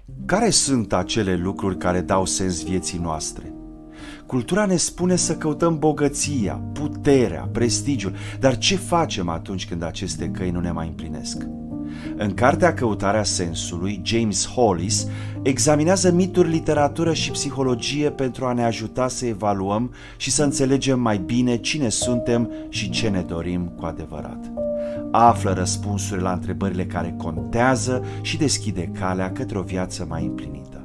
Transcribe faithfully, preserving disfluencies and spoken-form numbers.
Care sunt acele lucruri care dau sens vieții noastre? Cultura ne spune să căutăm bogăția, puterea, prestigiul, dar ce facem atunci când aceste căi nu ne mai împlinesc? În cartea Căutarea sensului, James Hollis examinează mituri, literatură și psihologie pentru a ne ajuta să evaluăm și să înțelegem mai bine cine suntem și ce ne dorim cu adevărat. Află răspunsuri la întrebările care contează și deschide calea către o viață mai împlinită.